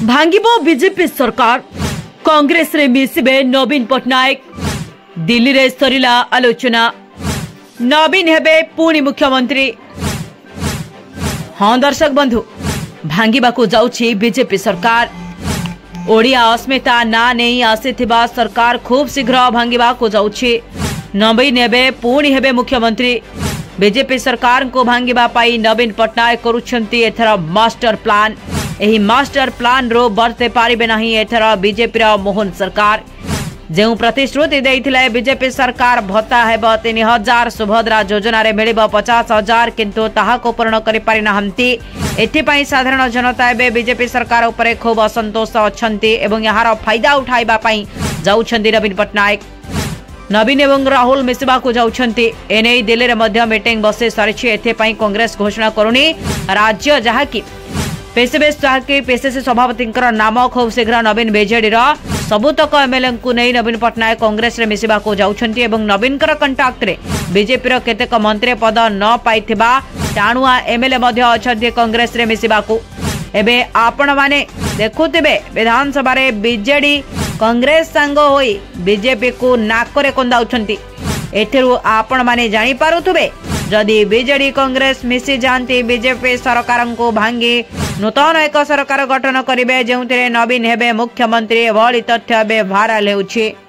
भांगिबो BJP सरकार, कांग्रेस रे मिसिबे नवीन पटनायक। दिल्ली रे सरिला आलोचना, नवीन हेबे पुणी मुख्यमंत्री। हाँ दर्शक बंधु, भांगिबाकू जाउछि बीजेपी सरकार। ओडिया अस्मिता ना नहीं आसीथिबा सरकार खूब शीघ्र भांगिबाकू जाउछि। नवीन हेबे पुणी हेबे मुख्यमंत्री। बीजेपी सरकार को भांगिबा पाई नवीन पटनायक करुछंती एथर मास्टर प्लान। एही मास्टर प्लान रो बरते पारिबे नाही एथर बीजेपी रा मोहन सरकार। जो प्रतिश्रुति देइथिले बीजेपी सरकार भत्ता हेबो 3000, सुभद्रा योजना रे मिलिबो 50,000, किंतु ताहा को पूर्ण करि पारि नाहंती। एथिपाई साधारण जनता एबे बीजेपी सरकार उपरे खूब असंतोष अछंती एवं यार फायदा उठाइबा पाई जाउछंती नवीन पटनायक। नवीन एवं राहुल मिसिबा को जाउछंती। एने दिल्ली रे मध्य मीटिंग बसे सारिछि। एथिपाई कांग्रेस घोषणा करुनी राज्य जहाकी पीसीसी सभापति नाम खूब शीघ्र नवीन बीजेडी सबुतक एमएलए को नहीं नवीन पटनायक कांग्रेस रे मिसिबा को जाउछंती एवं नवीन कंटाक्ट रे बीजेपी रो केतेक मंत्री पद न पाइथिबा टाणुआ एमएलए मध्य अछंती कांग्रेस रे मिसिबा को। एबे आपण माने देखुथिबे विधानसभा रे बीजेडी कांग्रेस संग होई बीजेपी को नाकरे कोंदाउछंती। एथिरु आपण माने जानि पारुथुबे जदि बीजेडी कांग्रेस मिसी जानती बीजेपी सरकार को भांगी नूतन एक सरकार गठन करिवे, जेउथिरे नवीन हेबे मुख्यमंत्री। एभली तथ्य बे भाइराल हेउछि।